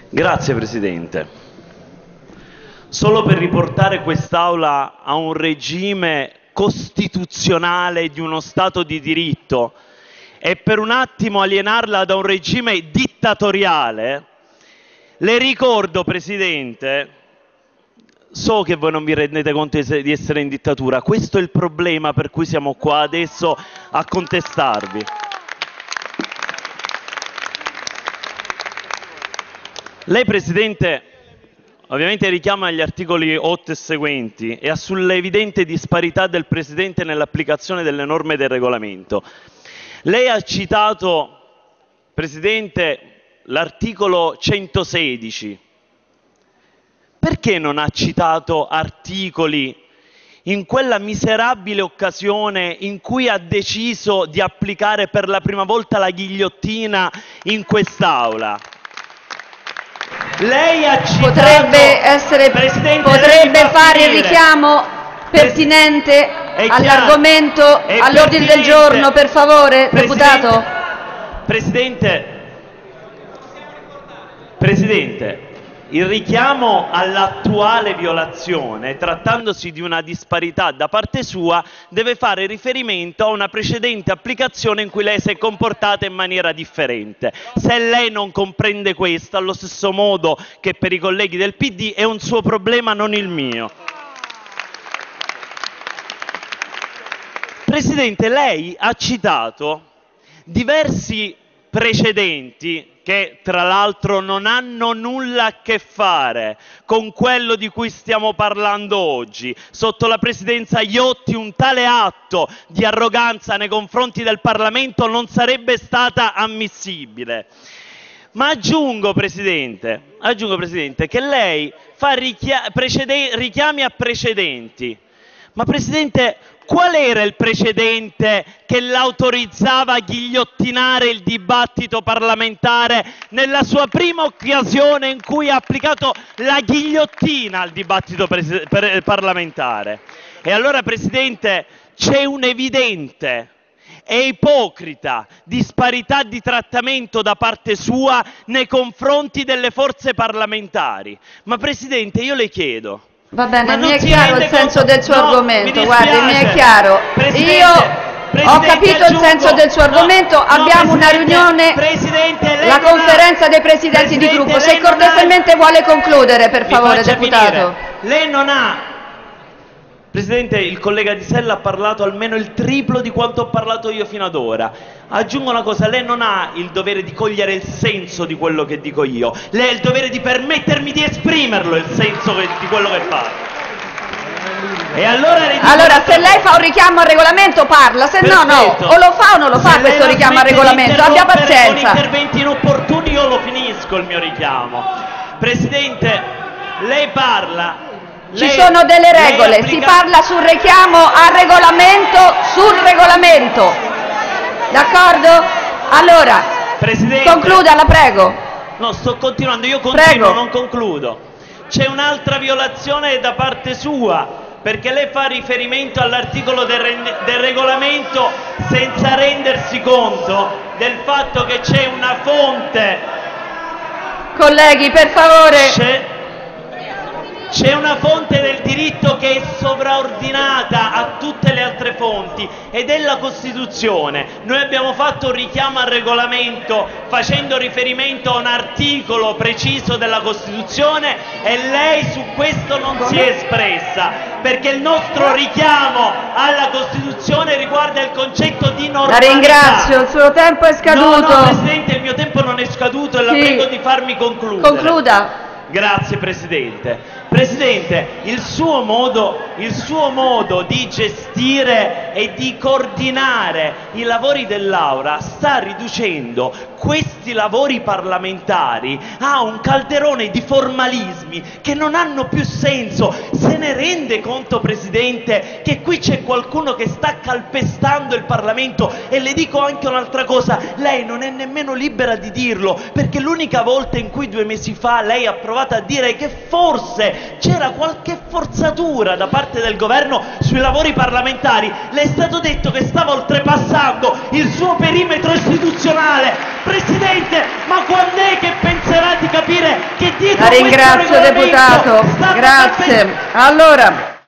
Grazie Presidente. Solo per riportare quest'Aula a un regime costituzionale di uno Stato di diritto e per un attimo alienarla da un regime dittatoriale, le ricordo, Presidente, so che voi non vi rendete conto di essere in dittatura, questo è il problema per cui siamo qua adesso a contestarvi. Lei, Presidente, ovviamente richiama gli articoli 8 e seguenti e ha sull'evidente disparità del Presidente nell'applicazione delle norme del regolamento. Lei ha citato, Presidente, l'articolo 116. Perché non ha citato articoli in quella miserabile occasione in cui ha deciso di applicare per la prima volta la ghigliottina in quest'Aula? Lei ha citato... Potrebbe fare il richiamo pertinente all'argomento, all'ordine del giorno, per favore, deputato? Presidente, il richiamo all'attuale violazione, trattandosi di una disparità da parte sua, deve fare riferimento a una precedente applicazione in cui lei si è comportata in maniera differente. Se lei non comprende questo, allo stesso modo che per i colleghi del PD, è un suo problema, non il mio. Presidente, lei ha citato diversi precedenti che tra l'altro non hanno nulla a che fare con quello di cui stiamo parlando oggi. Sotto la presidenza Iotti un tale atto di arroganza nei confronti del Parlamento non sarebbe stata ammissibile. Ma aggiungo, Presidente, che lei fa richiami a precedenti. Ma Presidente, qual era il precedente che l'autorizzava a ghigliottinare il dibattito parlamentare nella sua prima occasione in cui ha applicato la ghigliottina al dibattito parlamentare? E allora, Presidente, c'è un'evidente e ipocrita disparità di trattamento da parte sua nei confronti delle forze parlamentari. Ma Presidente, io le chiedo... Va bene, mi è chiaro il senso del suo argomento, guardi, mi è chiaro. Io ho capito il senso del suo argomento, abbiamo una riunione, la conferenza dei presidenti di gruppo. Se cortesemente vuole concludere, per favore, deputato. Lei non ha... Presidente, il collega Di Sella ha parlato almeno il triplo di quanto ho parlato io fino ad ora. Aggiungo una cosa, lei non ha il dovere di cogliere il senso di quello che dico io. Lei ha il dovere di permettermi di esprimerlo, il senso di quello che fa. E allora se lei fa un richiamo al regolamento parla, se no no, o lo fa o non lo fa questo richiamo al regolamento, abbia pazienza. Con interventi inopportuni io lo finisco il mio richiamo. Presidente, lei parla... Ci sono delle regole, si parla sul richiamo al regolamento, d'accordo? Allora, Presidente, concluda, la prego. No, sto continuando, io continuo, non concludo. C'è un'altra violazione da parte sua, perché lei fa riferimento all'articolo del regolamento senza rendersi conto del fatto che c'è una fonte... Colleghi, per favore... C'è una fonte del diritto che è sovraordinata a tutte le altre fonti ed è la Costituzione. Noi abbiamo fatto un richiamo al regolamento facendo riferimento a un articolo preciso della Costituzione e lei su questo non si è espressa, perché il nostro richiamo alla Costituzione riguarda il concetto di normalità. La ringrazio, il suo tempo è scaduto. No, Presidente, il mio tempo non è scaduto e la prego di farmi concludere. Concluda. Grazie Presidente. Presidente, il suo modo di gestire e di coordinare i lavori dell'Aula sta riducendo questi lavori parlamentari a un calderone di formalismi che non hanno più senso. Se ne rende conto, Presidente, che qui c'è qualcuno che sta calpestando il Parlamento? E le dico anche un'altra cosa, lei non è nemmeno libera di dirlo, perché l'unica volta in cui 2 mesi fa lei ha provato a dire che forse c'era qualche forzatura da parte del governo sui lavori parlamentari, le è stato detto che stava oltrepassando il suo perimetro istituzionale. Presidente, ma quando è che penserà di capire che La ringrazio deputato, grazie. Allora.